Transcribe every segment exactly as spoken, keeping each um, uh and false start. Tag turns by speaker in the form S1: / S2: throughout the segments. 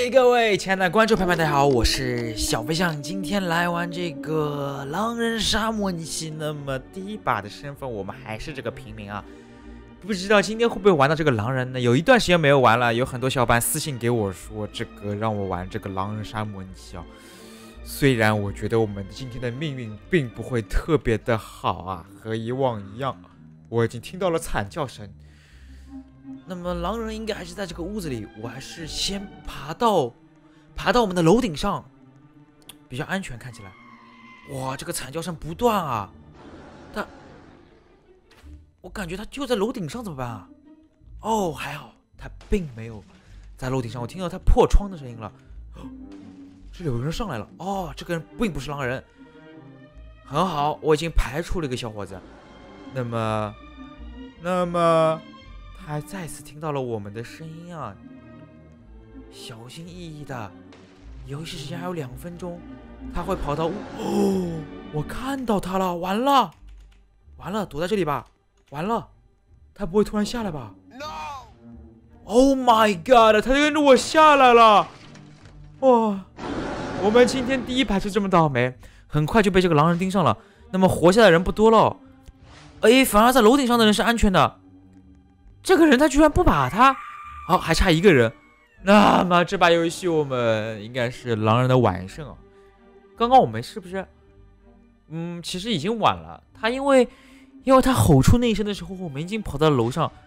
S1: 嘿，各位亲爱的观众朋友们，大家好，我是小飞象，今天来玩这个狼人杀模拟器。那么第一把的身份，我们还是这个平民啊。不知道今天会不会玩到这个狼人呢？有一段时间没有玩了，有很多小伙伴私信给我说，这个让我玩这个狼人杀模拟器啊。虽然我觉得我们今天的命运并不会特别的好啊，和以往一样，我已经听到了惨叫声。那么狼人应该还是在这个屋子里，我还是先爬到爬到我们的楼顶上，比较安全看起来。哇，这个惨叫声不断啊！他，我感觉他就在楼顶上，怎么办啊？哦，还好他并没有在楼顶上，我听到他破窗的声音了。哦，这里有人上来了。哦，这个人并不是狼人。很好，我已经排除了一个小伙子。那么，那么。他还再次听到了我们的声音啊！小心翼翼的，游戏时间还有两分钟，他会跑到屋。哦，我看到他了，完了，完了，躲在这里吧，完了，他不会突然下来吧 ？No！Oh my god！ 他跟着我下来了！哇，我们今天第一排就这么倒霉，很快就被这个狼人盯上了。那么活下来的人不多了，哎，反而在楼顶上的人是安全的。这个人他居然不把他，好，还差一个人。那么这把游戏我们应该是狼人的完胜啊。刚刚我们是不是，嗯，其实已经晚了。他因为，因为他吼出那一声的时候，我们已经跑到了楼上。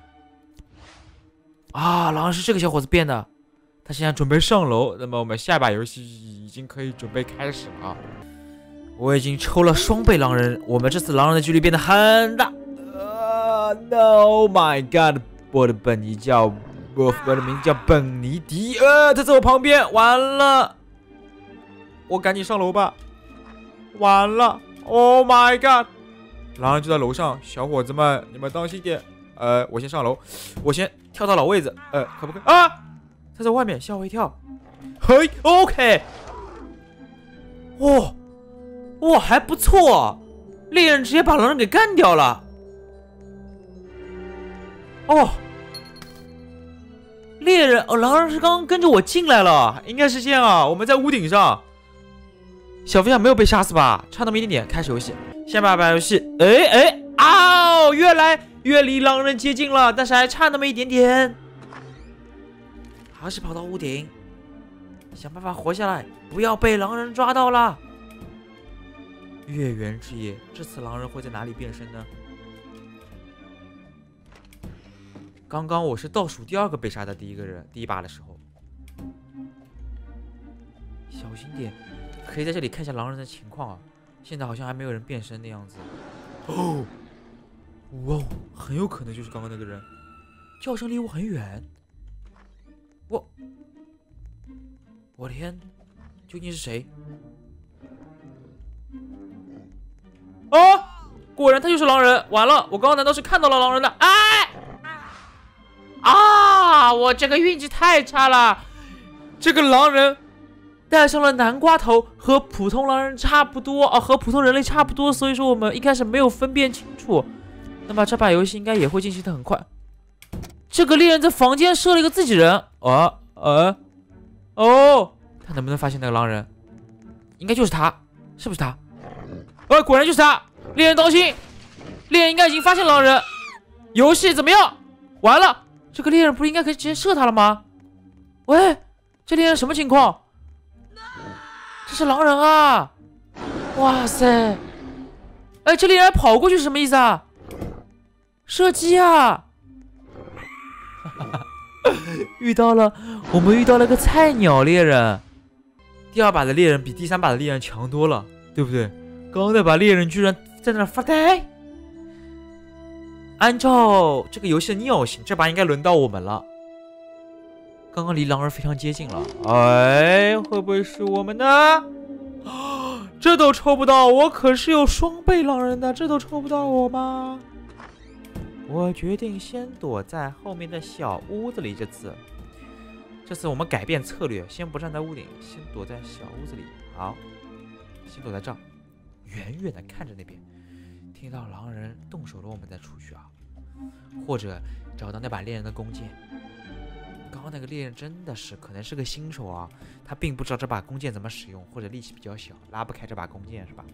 S1: 啊，狼人是这个小伙子变的，他现在准备上楼。那么我们下一把游戏已经可以准备开始了啊。我已经抽了双倍狼人，我们这次狼人的距离变得很大。No my god！ 我的本名叫我我的名字叫本尼迪，呃，他在我旁边，完了，我赶紧上楼吧，完了 ，Oh my god！ 狼人就在楼上，小伙子们，你们当心点，呃，我先上楼，我先跳到老位置，呃，可不可以啊？他在外面，吓我一跳，嘿 ，OK， 哇，哇，还不错，猎人直接把狼人给干掉了。哦，猎人哦，狼人是刚刚跟着我进来了，应该是这样啊。我们在屋顶上，小飞象没有被杀死吧？差那么一点点。开始游戏，先把把游戏，哎哎，哦，越来越离狼人接近了，但是还差那么一点点，还是跑到屋顶，想办法活下来，不要被狼人抓到了。月圆之夜，这次狼人会在哪里变身呢？刚刚我是倒数第二个被杀的第一个人，第一把的时候，小心点，可以在这里看一下狼人的情况啊。现在好像还没有人变身的样子。哦，哇，很有可能就是刚刚那个人，叫声离我很远。我，我的天，究竟是谁？啊，果然他就是狼人！完了，我刚刚难道是看到了狼人的？哎！啊！我这个运气太差了，这个狼人戴上了南瓜头，和普通狼人差不多啊，和普通人类差不多，所以说我们一开始没有分辨清楚。那么这把游戏应该也会进行的很快。这个猎人在房间设了一个自己人，啊啊哦，他能不能发现那个狼人？应该就是他，是不是他？呃、啊，果然就是他！猎人当心，猎人应该已经发现狼人。游戏怎么样？完了。这个猎人不是应该可以直接射他了吗？喂，这猎人什么情况？这是狼人啊！哇塞！哎，这猎人跑过去是什么意思啊？射击啊！遇到了，我们遇到了个菜鸟猎人。第二把的猎人比第三把的猎人强多了，对不对？刚刚那把猎人居然在那发呆。按照这个游戏的尿性，这把应该轮到我们了。刚刚离狼人非常接近了，哎，会不会是我们呢？啊，这都抽不到，我可是有双倍狼人的，这都抽不到我吗？我决定先躲在后面的小屋子里。这次，这次我们改变策略，先不站在屋顶，先躲在小屋子里。好，先躲在这儿，远远的看着那边。听到狼人动手了，我们再出去啊，或者找到那把猎人的弓箭。 刚刚那个猎人真的是可能是个新手啊，他并不知道这把弓箭怎么使用，或者力气比较小，拉不开这把弓箭是吧？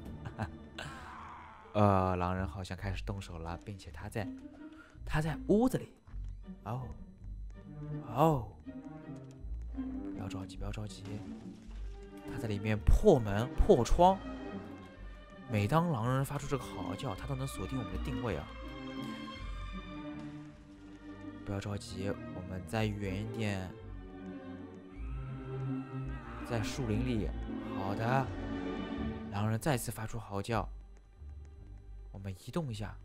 S1: 呃，狼人好像开始动手了，并且他在他在屋子里。哦哦，不要着急，不要着急，他在里面破门破窗。每当狼人发出这个嚎叫，他都能锁定我们的定位啊！不要着急，我们再远一点，在树林里。好的，狼人再次发出嚎叫，我们移动一下，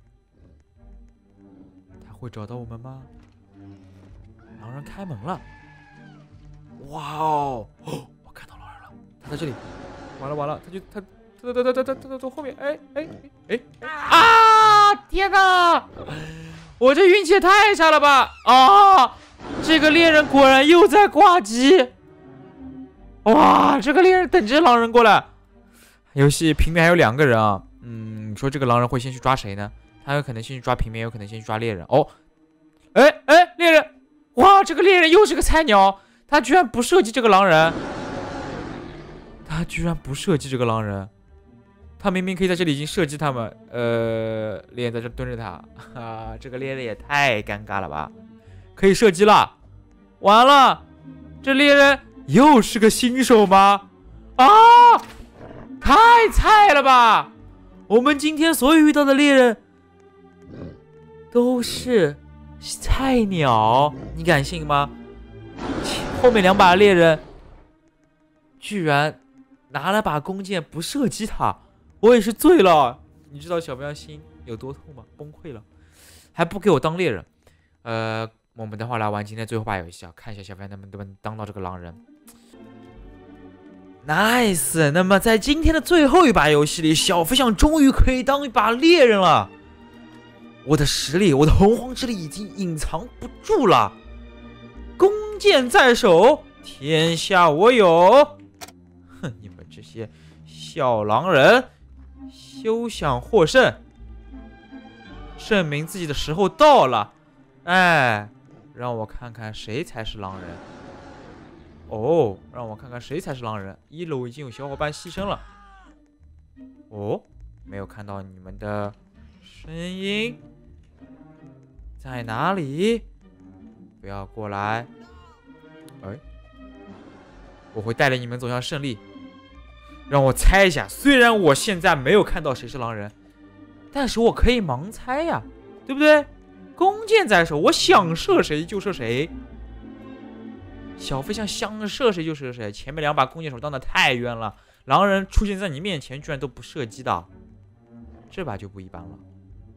S1: 他会找到我们吗？狼人开门了，哇哦！哦，我看到狼人了，他在这里。完了完了，他就他。他他他他他他从后面，哎哎哎哎啊！天哪，我这运气也太差了吧！啊，这个猎人果然又在挂机！哇，这个猎人等着狼人过来。游戏平民还有两个人啊，嗯，你说这个狼人会先去抓谁呢？他有可能先去抓平民，有可能先去抓猎人。哦，哎哎，猎人！哇，这个猎人又是个菜鸟，他居然不射击这个狼人，他居然不射击这个狼人。他明明可以在这里已经射击他们，呃，猎人在这蹲着他，啊，这个猎人也太尴尬了吧！可以射击了，完了，这猎人又是个新手吗？啊，太菜了吧！我们今天所有遇到的猎人都是菜鸟，你敢信吗？后面两把猎人居然拿了把弓箭不射击他。我也是醉了，你知道小喵心有多痛吗？崩溃了，还不给我当猎人。呃，我们等会儿来玩今天最后把游戏啊，看一下小喵能不能当到这个狼人。Nice， 那么在今天的最后一把游戏里，小飞象终于可以当一把猎人了。我的实力，我的洪荒之力已经隐藏不住了。弓箭在手，天下我有。哼，你们这些小狼人！休想获胜！证明自己的时候到了。哎，让我看看谁才是狼人。哦，让我看看谁才是狼人。一楼已经有小伙伴牺牲了。哦，没有看到你们的声音，在哪里？不要过来！哎，我会带领你们走向胜利。让我猜一下，虽然我现在没有看到谁是狼人，但是我可以盲猜呀，对不对？弓箭在手，我想射谁就射谁。小飞象想射谁就射谁，前面两把弓箭手当的太冤了，狼人出现在你面前居然都不射击的，这把就不一般了。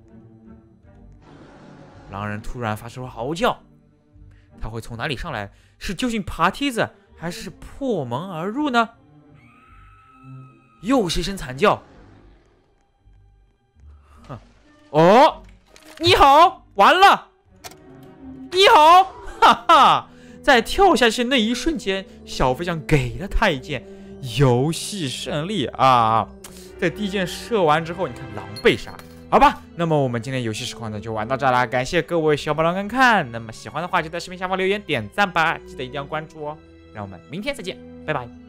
S1: 狼人突然发出了嚎叫，他会从哪里上来？是究竟爬梯子，还是破门而入呢？又是一声惨叫。哼，哦，你好，完了，你好，哈哈，在跳下去那一瞬间，小飞象给了他一箭，游戏胜利啊！在第一箭射完之后，你看狼狈杀，好吧？那么我们今天游戏实况呢就玩到这啦，感谢各位小宝宝观看。那么喜欢的话就在视频下方留言点赞吧，记得一定要关注哦。让我们明天再见，拜拜。